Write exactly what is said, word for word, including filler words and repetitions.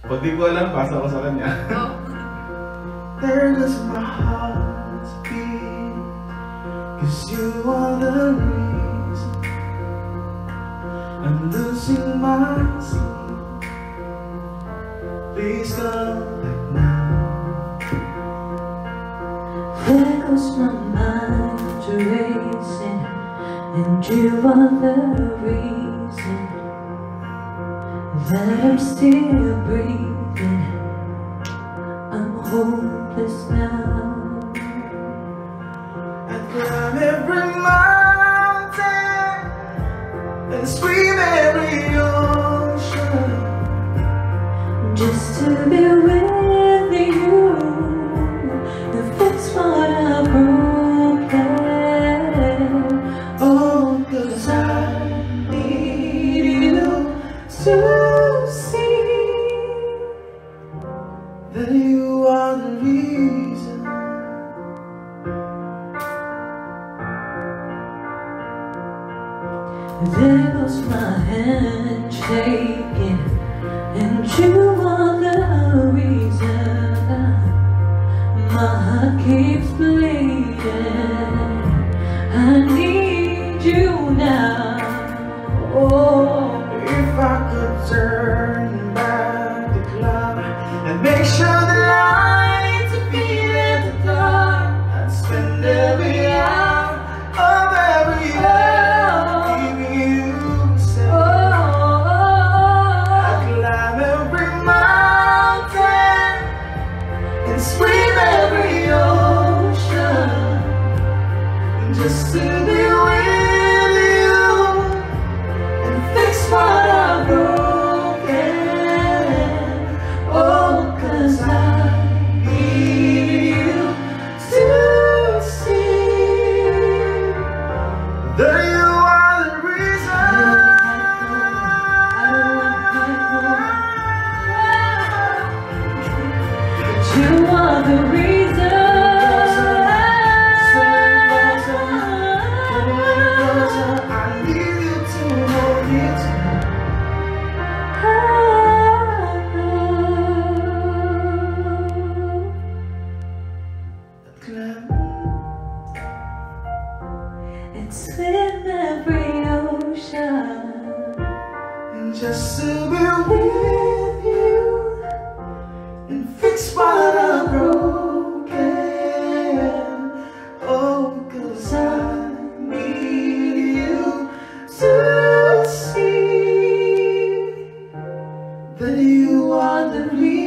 Pag di ko alam, pasa ko sa kanya. Oh. There goes my heart beat, 'cause you are the reason I'm losing my sleep. Please come back now. There goes my mind racing, and you are the reason that I'm still breathing. I'm hopeless now. I'd climb every mountain and swim every ocean just to be with you and fix what I've broken. Oh, 'cause I need you to see that you are the reason. There goes my hand shaking, and you are the reason my heart keeps bleeding. I need you now. Oh, If I could turn back the clock and make sure the lights are beat at the dark, I'd spend every hour of every hour keeping you safe. I'd climb every mountain and swim every ocean just to be with you and fix what I've broken. Oh, 'cause I need you to see that you are the reason. you are the reason. I need you to hold me tight. And swim every ocean And just to be with you and fix what I've broken. Oh, 'cause I need you to see that you are the reason.